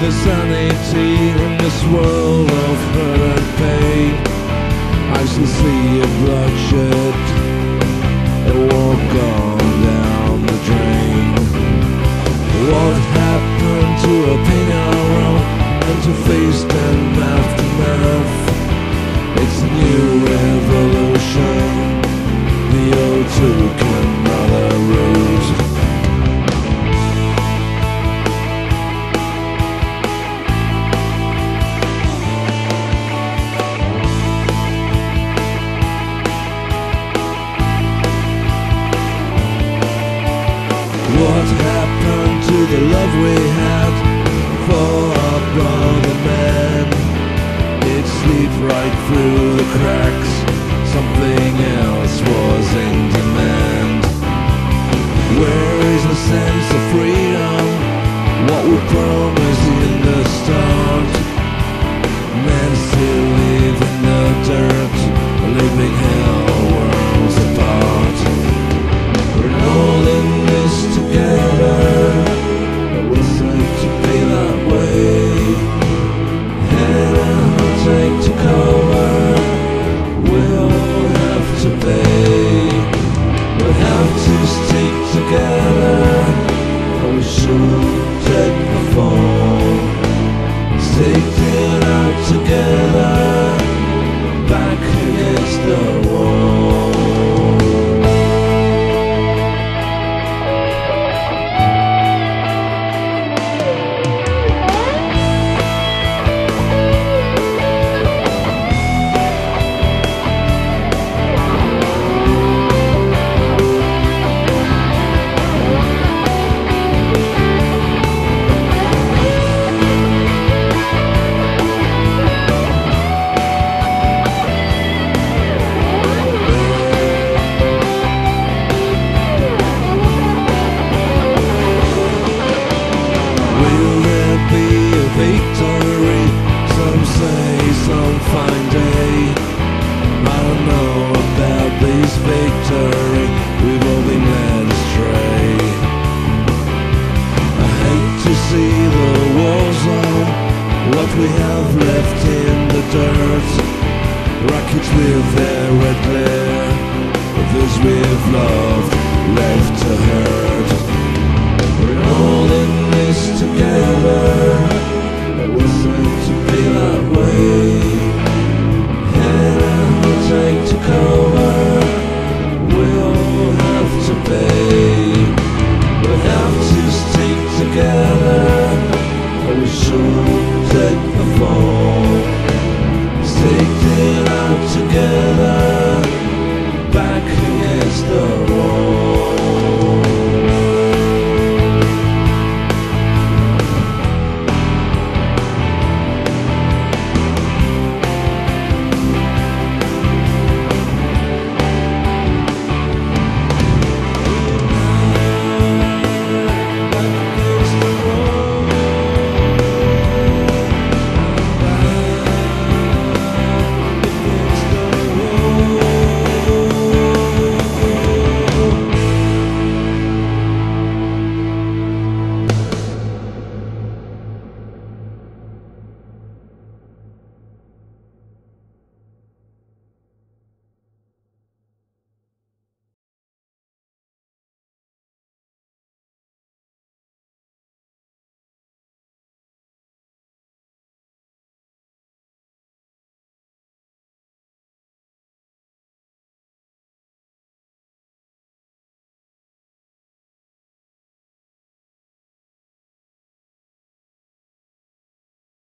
the sanity in this world of hurt and pain. I still see a bloodshed, it won't go down the drain. What happened to a pain around and to face and aftermath? It's a new revolution, the old took another route. What happened to the love we had for our brother man? It slipped right through the cracks, something else was in demand. Where is the sense of freedom, what we promised in the start? Men still live in the dirt, living hell worlds apart. We're all in this together, it was meant to be that way. And a heartache to cover, we'll have to pay. We'll have to stick together, or we should take the fall. Sticking out together, back against the wall. Victory, some say, some fine day. I don't know about this victory, we've all been led astray. I hate to see the war zone, what we have left in the dirt. Rockets with their red glare, those we've loved left to hurt. We're all in this together,